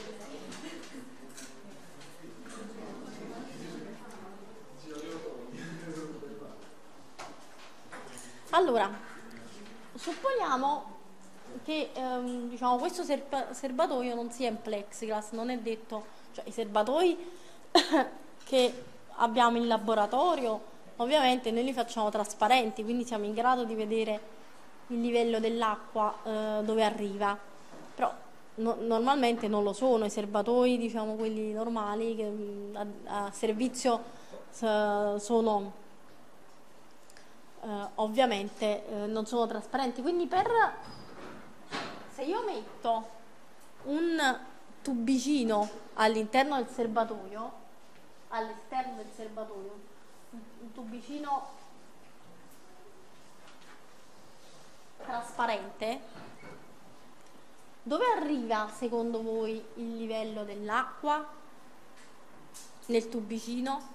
Allora, supponiamo che diciamo, questo serbatoio non sia in plexiglass, non è detto, cioè i serbatoi che abbiamo in laboratorio ovviamente noi li facciamo trasparenti, quindi siamo in grado di vedere il livello dell'acqua dove arriva, però normalmente non lo sono i serbatoi, diciamo quelli normali che a servizio sono ovviamente non sono trasparenti, quindi se io metto un tubicino all'interno del serbatoio, all'esterno del serbatoio, un tubicino trasparente, dove arriva secondo voi il livello dell'acqua nel tubicino?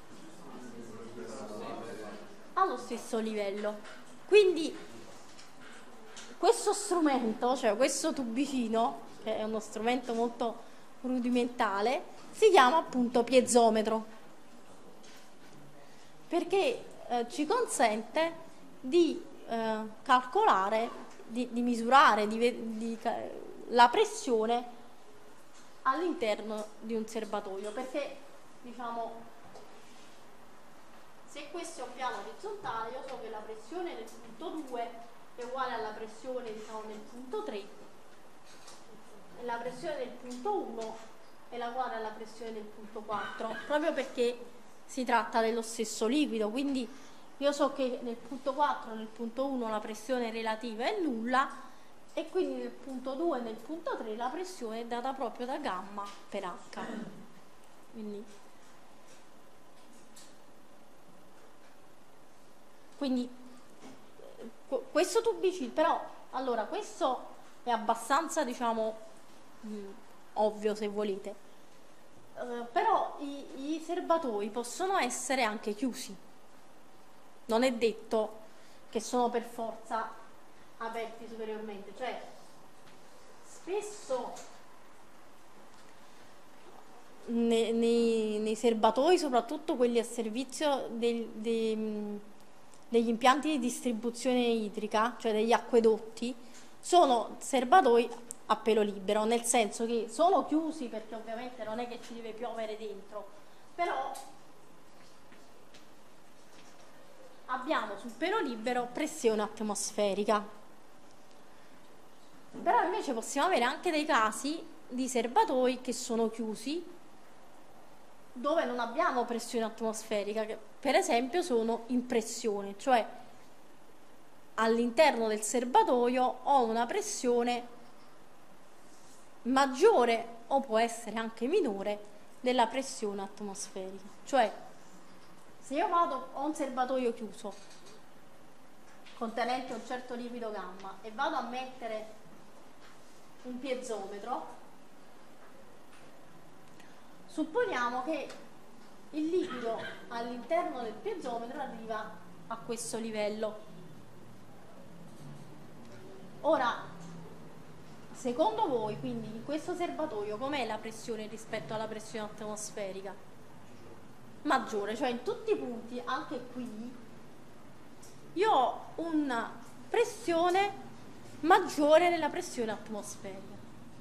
Allo stesso livello. Quindi questo strumento, cioè questo tubicino, che è uno strumento molto rudimentale, si chiama appunto piezometro, perché ci consente di calcolare, di misurare la pressione all'interno di un serbatoio, perché diciamo se questo è un piano orizzontale io so che la pressione del punto 2 è uguale alla pressione diciamo del punto 3 e la pressione del punto 1 è uguale alla pressione del punto 4, proprio perché si tratta dello stesso liquido, quindi io so che nel punto 4 e nel punto 1 la pressione relativa è nulla e quindi nel punto 2 e nel punto 3 la pressione è data proprio da gamma per H. Quindi questo tubicino, però allora questo è abbastanza diciamo ovvio se volete, però i serbatoi possono essere anche chiusi, non è detto che sono per forza aperti superiormente, cioè spesso nei serbatoi, soprattutto quelli a servizio degli impianti di distribuzione idrica, cioè degli acquedotti, sono serbatoi a pelo libero, nel senso che sono chiusi perché ovviamente non è che ci deve piovere dentro, però abbiamo sul pelo libero pressione atmosferica. Però invece possiamo avere anche dei casi di serbatoi che sono chiusi dove non abbiamo pressione atmosferica, che per esempio sono in pressione, cioè all'interno del serbatoio ho una pressione maggiore o può essere anche minore della pressione atmosferica. Cioè se io ho un serbatoio chiuso contenente un certo liquido gamma e vado a mettere un piezometro, supponiamo che il liquido all'interno del piezometro arriva a questo livello. Ora, secondo voi, quindi in questo serbatoio com'è la pressione rispetto alla pressione atmosferica? Maggiore, cioè in tutti i punti, anche qui, io ho una pressione maggiore della pressione atmosferica.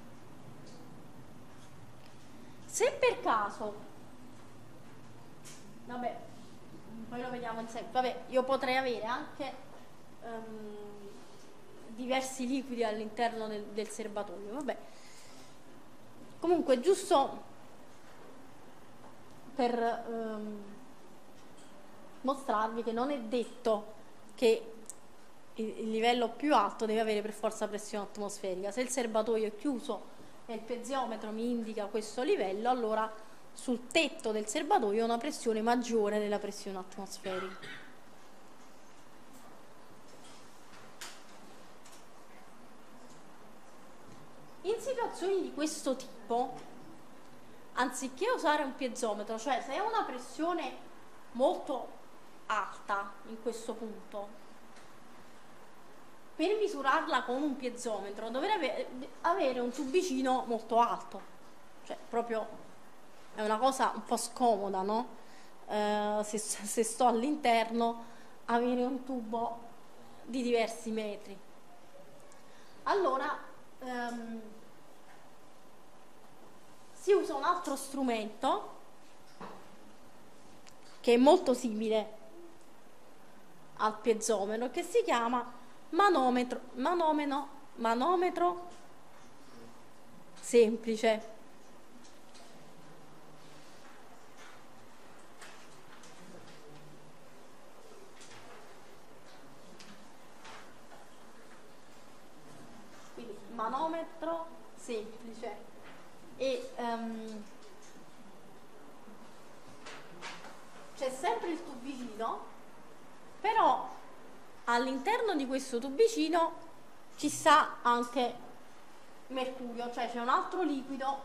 Se per caso, vabbè, poi lo vediamo in seguito, vabbè, io potrei avere anche diversi liquidi all'interno del serbatoio, vabbè. Comunque, giusto per mostrarvi che non è detto che il livello più alto deve avere per forza pressione atmosferica. Se il serbatoio è chiuso e il piezometro mi indica questo livello, allora sul tetto del serbatoio ho una pressione maggiore della pressione atmosferica. In situazioni di questo tipo, anziché usare un piezometro, cioè se ho una pressione molto alta in questo punto, per misurarla con un piezometro dovrei avere un tubicino molto alto, cioè proprio è una cosa un po' scomoda, no? Se sto all'interno, avere un tubo di diversi metri. Allora si usa un altro strumento che è molto simile al piezometro, che si chiama manometro semplice. Quindi manometro semplice. E c'è sempre il tubicino, però all'interno di questo tubicino ci sta anche mercurio, cioè c'è un altro liquido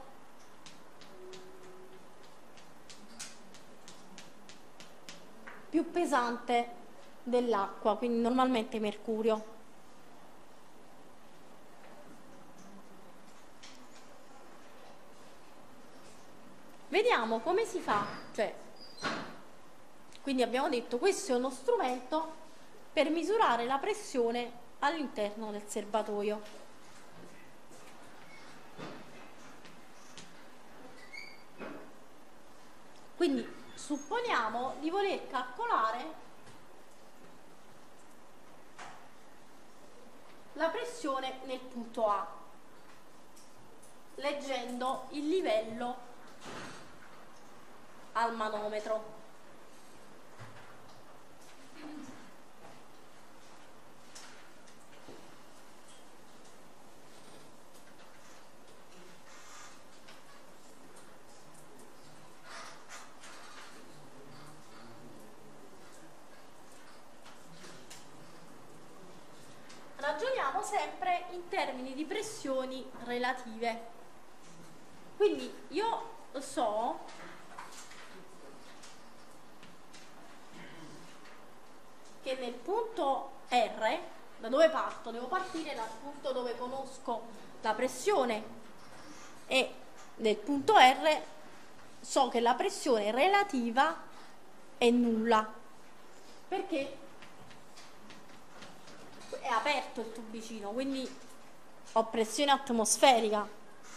più pesante dell'acqua, quindi normalmente mercurio. Vediamo come si fa, cioè, quindi abbiamo detto questo è uno strumento per misurare la pressione all'interno del serbatoio. Quindi supponiamo di voler calcolare la pressione nel punto A, leggendo il livello al manometro. Ragioniamo sempre in termini di pressioni relative. Quindi io so che nel punto R, da dove parto? Devo partire dal punto dove conosco la pressione, e nel punto R so che la pressione relativa è nulla, perché è aperto il tubicino, quindi ho pressione atmosferica.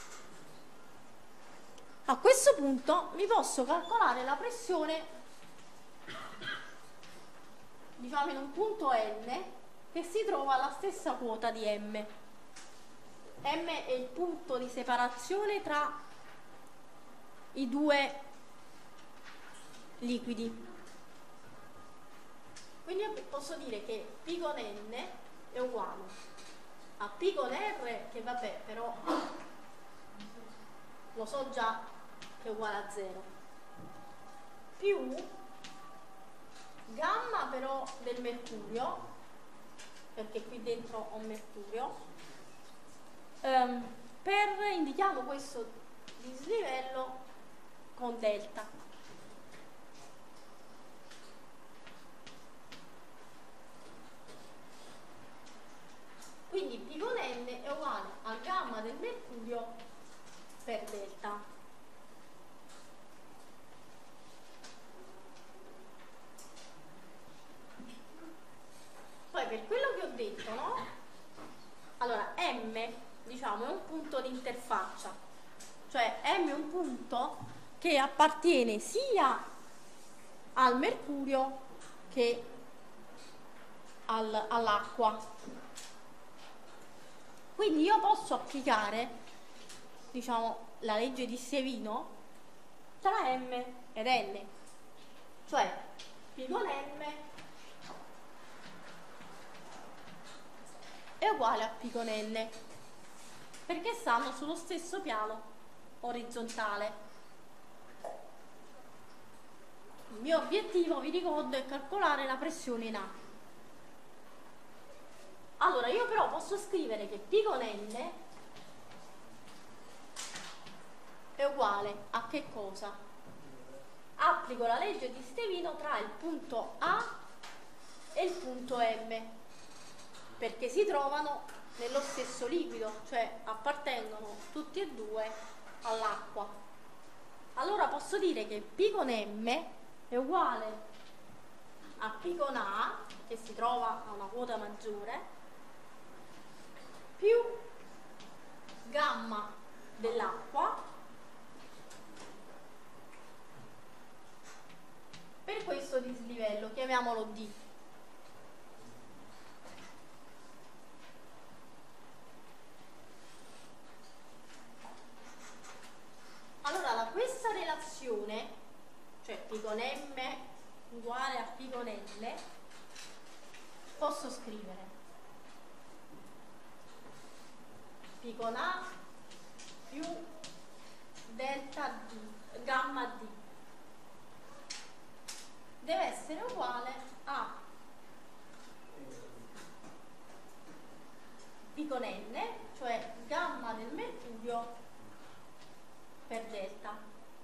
A questo punto mi posso calcolare la pressione, diciamo in un punto N, che si trova alla stessa quota di M. M è il punto di separazione tra i due liquidi. Quindi io posso dire che P con N è uguale a P con R, che vabbè, però lo so già che è uguale a 0, più gamma però del mercurio, perché qui dentro ho mercurio, indichiamo questo dislivello con delta. Quindi P con N è uguale a gamma del mercurio per delta. Poi per quello che ho detto, no? Allora M, diciamo, è un punto di interfaccia, cioè M è un punto che appartiene sia al mercurio che all'acqua. Quindi io posso applicare, diciamo, la legge di Stevino tra M ed N, cioè P con M è uguale a P con N, perché stanno sullo stesso piano orizzontale. Il mio obiettivo, vi ricordo, è calcolare la pressione in A. Allora io però posso scrivere che P con N è uguale a che cosa? Applico la legge di Stevino tra il punto A e il punto M, perché si trovano nello stesso liquido, cioè appartengono tutti e due all'acqua. Allora posso dire che P con M è uguale a P con A, che si trova a una quota maggiore, più gamma dell'acqua per questo dislivello, chiamiamolo D. Allora, da questa relazione, cioè P con M uguale a P con L, posso scrivere P con A più delta D, gamma D, deve essere uguale a P con N, cioè gamma del mercurio per delta.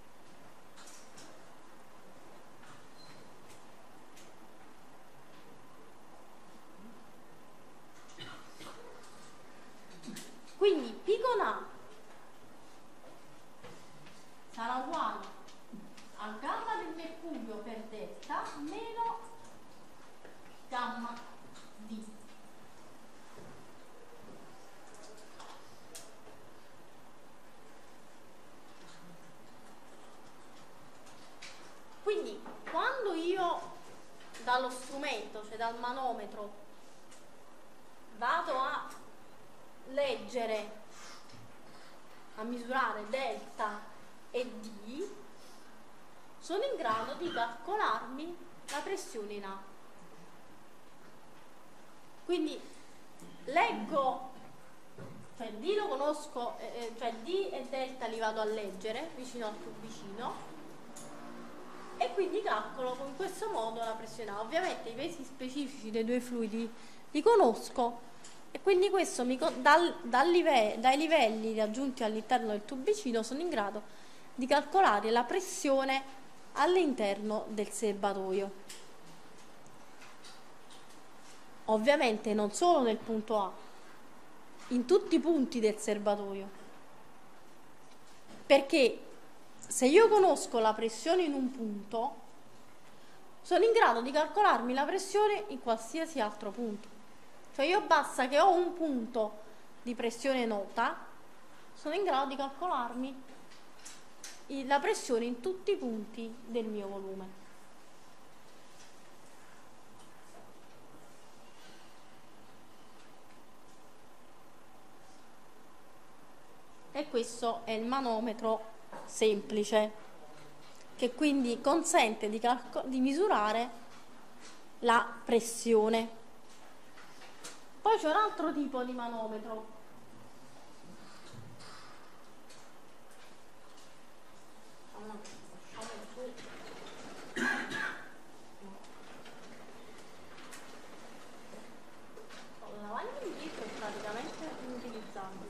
Quindi P con A sarà uguale a gamma del mercurio per delta meno gamma D. Quindi quando io dallo strumento, cioè dal manometro, vado a leggere, a misurare delta e D, sono in grado di calcolarmi la pressione in acqua. Quindi leggo, cioè D lo conosco, cioè D e delta li vado a leggere vicino al tubicino e quindi calcolo in questo modo la pressione in acqua. Ovviamente i pesi specifici dei due fluidi li conosco e quindi questo dai livelli raggiunti all'interno del tubicino sono in grado di calcolare la pressione all'interno del serbatoio. Ovviamente non solo nel punto A, in tutti i punti del serbatoio, perché se io conosco la pressione in un punto, sono in grado di calcolarmi la pressione in qualsiasi altro punto. Cioè io basta che ho un punto di pressione nota, sono in grado di calcolarmi la pressione in tutti i punti del mio volume. E questo è il manometro semplice, che quindi consente di misurare la pressione. Poi c'è un altro tipo di manometro. La lavagna di dietro è praticamente inutilizzabile.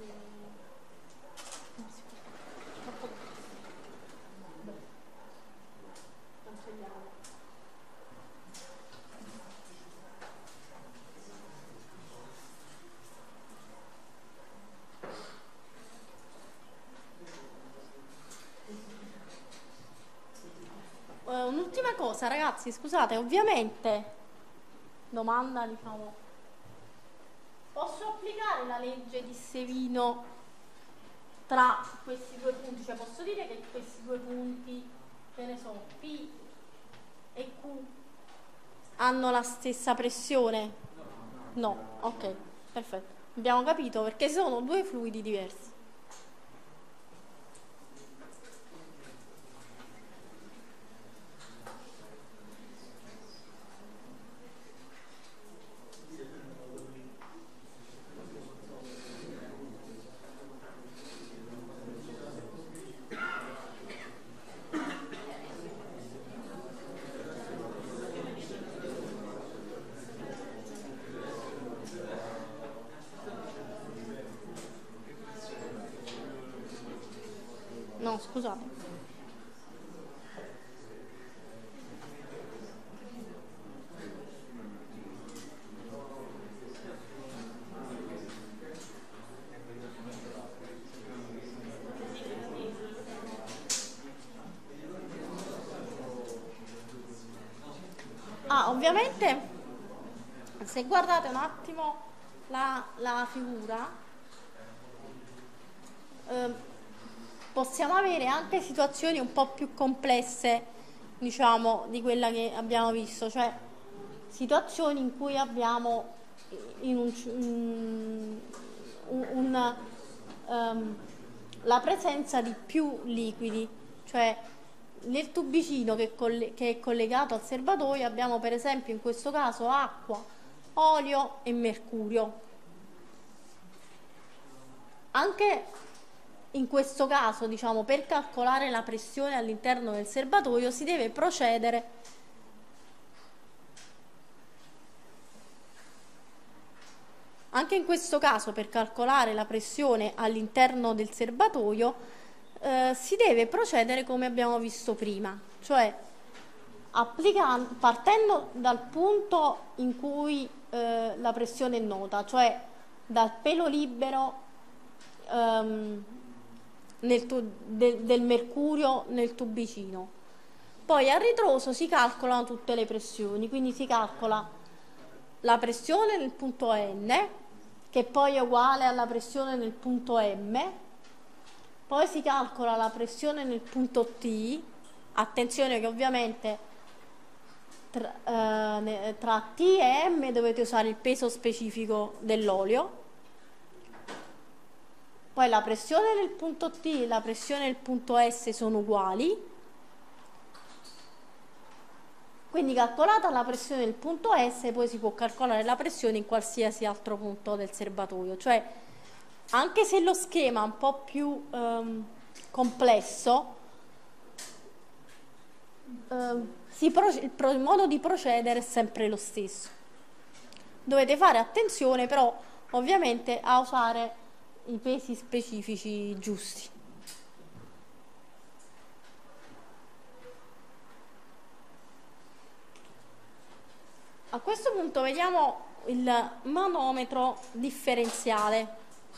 Un'ultima cosa, ragazzi, scusate, ovviamente, domanda, diciamo, posso applicare la legge di Sevino tra questi due punti? Cioè posso dire che questi due punti, che ne so, P e Q, hanno la stessa pressione? No, ok, perfetto. Abbiamo capito perché sono due fluidi diversi. No, scusate. ovviamente se guardate un attimo la figura, possiamo avere anche situazioni un po' più complesse, diciamo, di quella che abbiamo visto, cioè situazioni in cui abbiamo la presenza di più liquidi, cioè nel tubicino che è collegato al serbatoio abbiamo per esempio in questo caso acqua, olio e mercurio. Anche in questo caso, diciamo, per calcolare la pressione all'interno del serbatoio si deve procedere anche in questo caso per calcolare la pressione all'interno del serbatoio si deve procedere come abbiamo visto prima, cioè partendo dal punto in cui la pressione è nota, cioè dal pelo libero del mercurio nel tubicino. Poi a ritroso si calcolano tutte le pressioni, quindi si calcola la pressione nel punto N, che poi è uguale alla pressione nel punto M, poi si calcola la pressione nel punto T, attenzione che ovviamente tra T e M dovete usare il peso specifico dell'olio, poi la pressione nel punto T e la pressione nel punto S sono uguali, quindi calcolata la pressione del punto S poi si può calcolare la pressione in qualsiasi altro punto del serbatoio, cioè anche se lo schema è un po' più complesso, il modo di procedere è sempre lo stesso. Dovete fare attenzione però ovviamente a usare i pesi specifici giusti. A questo punto vediamo il manometro differenziale.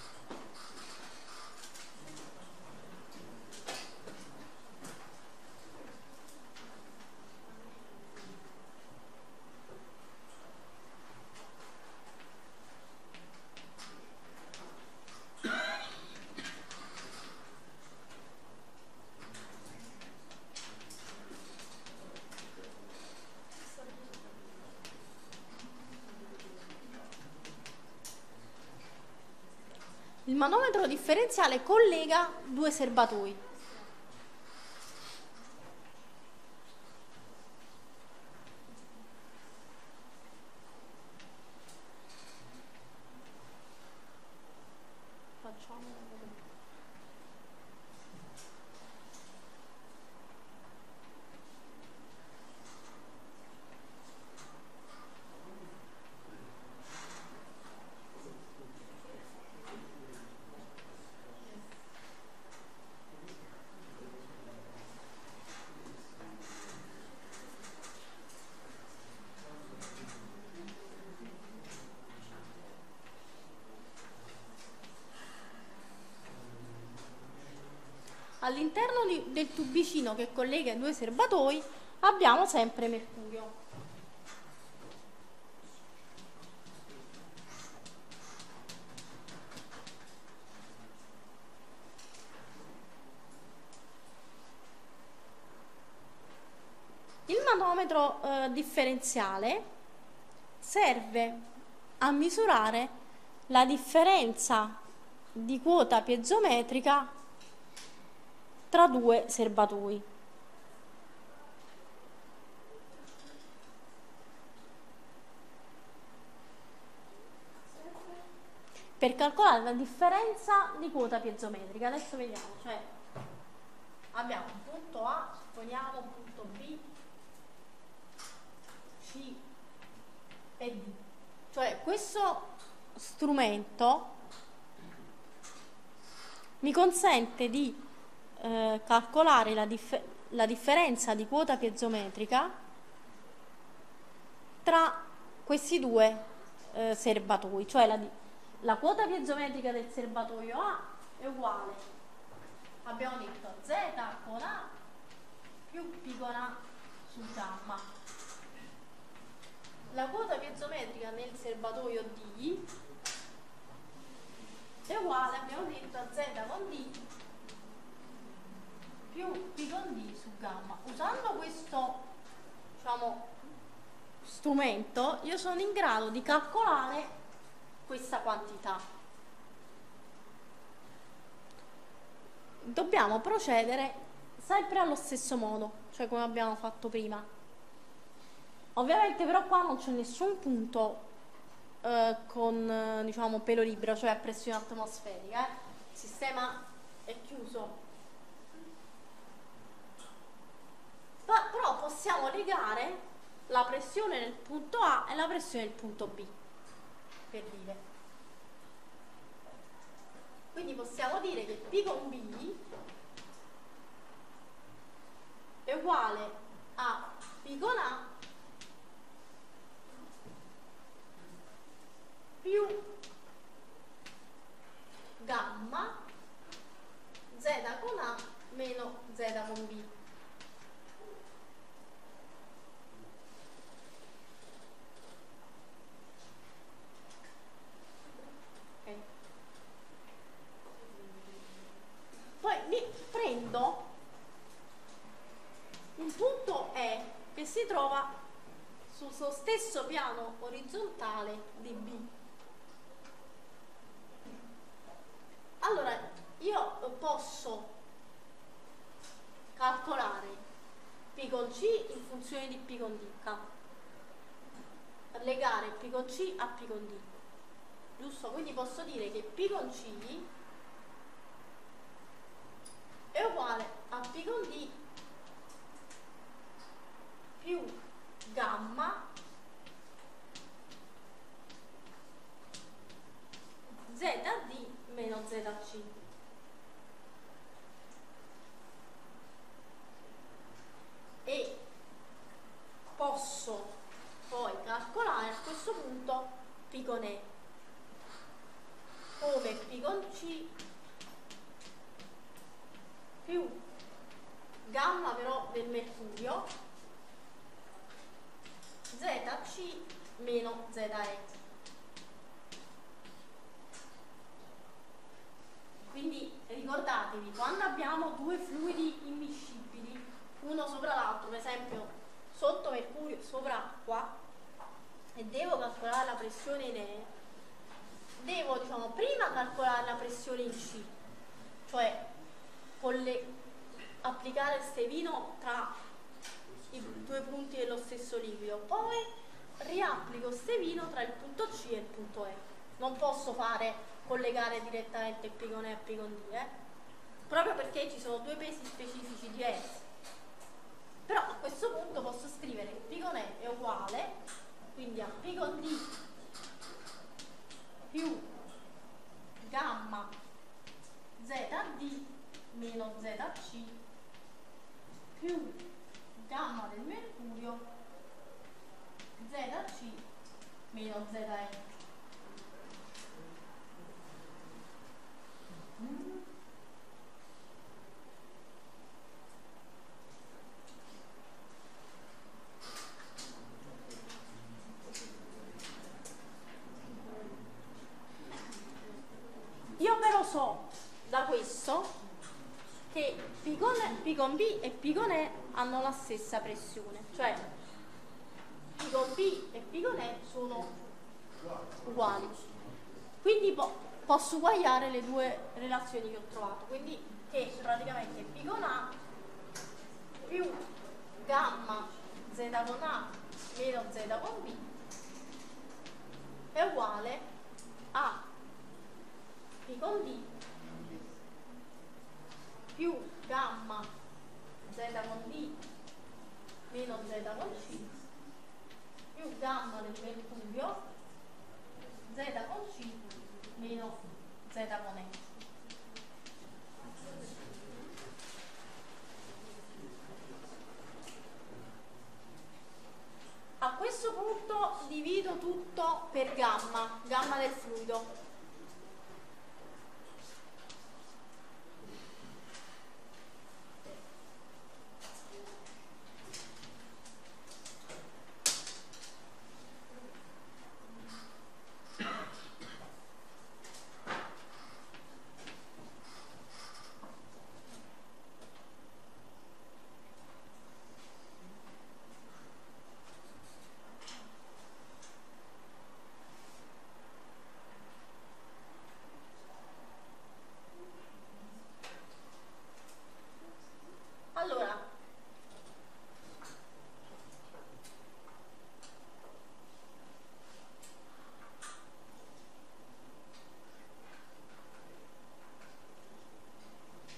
Il manometro differenziale collega due serbatoi. All'interno del tubicino che collega i due serbatoi abbiamo sempre mercurio. Il manometro differenziale serve a misurare la differenza di quota piezometrica tra due serbatoi. Per calcolare la differenza di quota piezometrica, adesso vediamo, cioè abbiamo un punto A, supponiamo un punto B, C e D. Cioè questo strumento mi consente di calcolare la differenza di quota piezometrica tra questi due serbatoi, cioè la quota piezometrica del serbatoio A è uguale, abbiamo detto, a Z con A più P con A su gamma. la quota piezometrica nel serbatoio D è uguale, abbiamo detto, a Z con D più P con D su gamma. Usando questo, diciamo, strumento, io sono in grado di calcolare questa quantità. Dobbiamo procedere sempre allo stesso modo, cioè come abbiamo fatto prima. Ovviamente però qua non c'è nessun punto con diciamo pelo libero, cioè a pressione atmosferica. Il sistema è chiuso. Però possiamo legare la pressione nel punto A e la pressione nel punto B, per dire. Quindi possiamo dire che P con B è uguale a P con A più gamma Z con A meno Z con B. Okay. Poi mi prendo un punto E che si trova sul suo stesso piano orizzontale di B. Allora, io posso calcolare P con C in funzione di P con D, legare P con C a P con D, giusto? Quindi posso dire che P con C è uguale a P con D più gamma ZD meno ZC. E posso poi calcolare a questo punto P con E come P con C più gamma però del mercurio ZC meno ZE. Quindi ricordatevi, quando abbiamo due fluidi immiscibili uno sopra l'altro, per esempio sotto mercurio sopra acqua, e devo calcolare la pressione in E, devo diciamo prima calcolare la pressione in C, cioè applicare il stevino tra i due punti dello stesso liquido, poi riapplico stevino tra il punto C e il punto E. Non posso collegare direttamente P con E a P con D, proprio perché ci sono due pesi specifici diversi. Però a questo punto posso scrivere che P con E è uguale quindi a P con D più gamma ZD meno ZC più gamma del mercurio ZC meno ZE. Io però so da questo che P con B e P con E hanno la stessa pressione, cioè P con B e P con E sono uguali. Quindi posso uguagliare le due relazioni che ho trovato, quindi che praticamente P con A più gamma Z con A meno Z con B è uguale a P con D più gamma Z con D meno Z con C più gamma del mercurio Z con C meno Z con E. A questo punto divido tutto per gamma del fluido.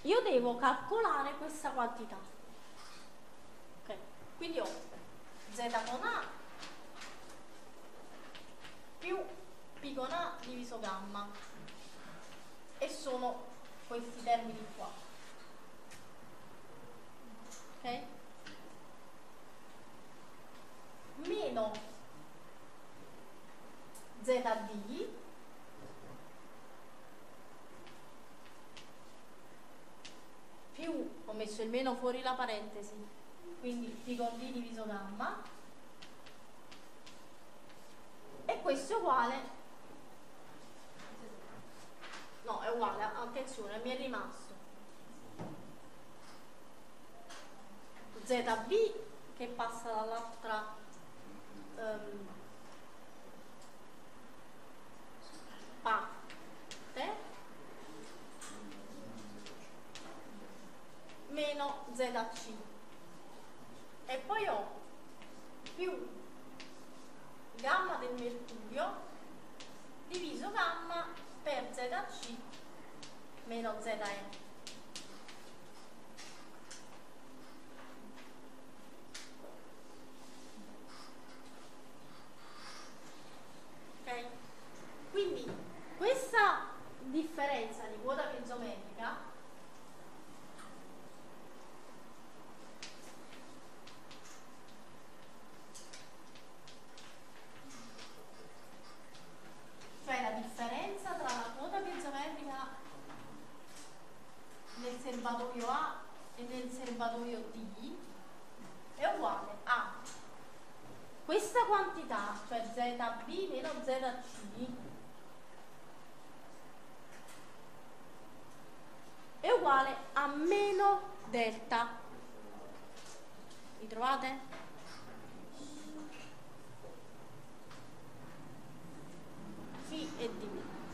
io devo calcolare questa quantità. Ok, quindi ho z con A più P con A diviso gamma, e sono questi termini qua. Ok? Meno ZD più, ho messo il meno fuori la parentesi, quindi P con D diviso gamma, e questo è uguale, no, è uguale, attenzione, mi è rimasto ZB che passa dall'altra parte meno ZC, e poi ho più gamma del mercurio diviso gamma per ZC meno ZE. Ok? Quindi questa differenza di quota piezometrica cioè la differenza tra la quota piezometrica nel serbatoio A e nel serbatoio D è uguale a questa quantità, cioè ZB meno ZC, è uguale a meno delta. Mi trovate? Sì e D.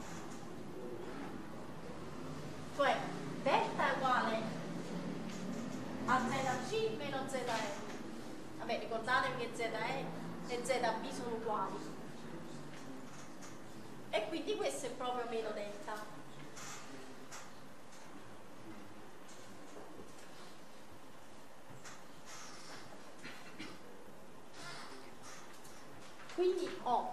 Cioè delta è uguale a ZC meno ZE. Vabbè, ricordatevi che ZE e ZB sono uguali. E quindi questo è proprio meno delta. Quindi ho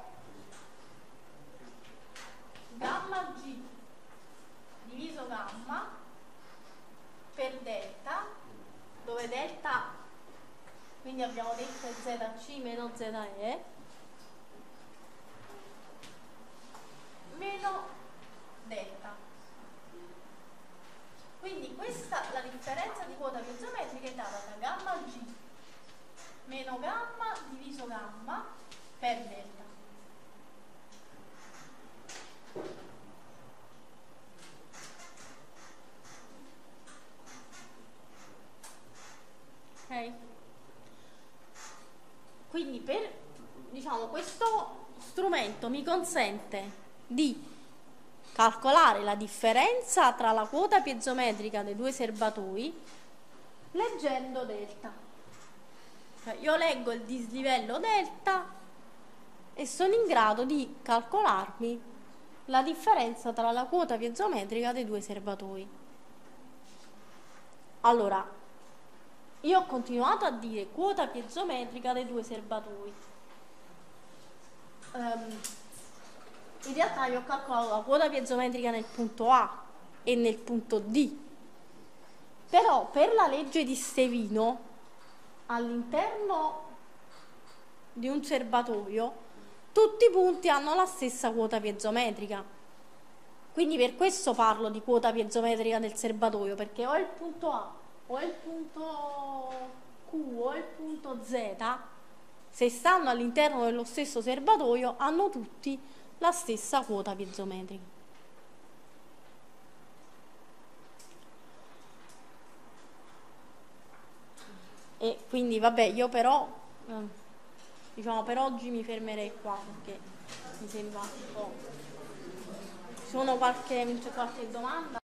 gamma G diviso gamma per delta, dove delta, quindi abbiamo detto ZC meno ZE, meno delta. Quindi questa, la differenza di quota piezometrica è data da gamma G meno gamma diviso gamma per delta. Ok? Quindi per, diciamo, questo strumento mi consente di calcolare la differenza tra la quota piezometrica dei due serbatoi leggendo delta. Cioè io leggo il dislivello delta e sono in grado di calcolarmi la differenza tra la quota piezometrica dei due serbatoi. Allora, io ho continuato a dire quota piezometrica dei due serbatoi. In realtà io ho calcolato la quota piezometrica nel punto A e nel punto D. Però per la legge di Stevino, all'interno di un serbatoio, tutti i punti hanno la stessa quota piezometrica. Quindi per questo parlo di quota piezometrica del serbatoio, perché o il punto A, o il punto Q, o il punto Z, se stanno all'interno dello stesso serbatoio, hanno tutti la stessa quota piezometrica. E quindi vabbè, io però diciamo per oggi mi fermerei qua, perché mi sembra un po'. C'è qualche domanda?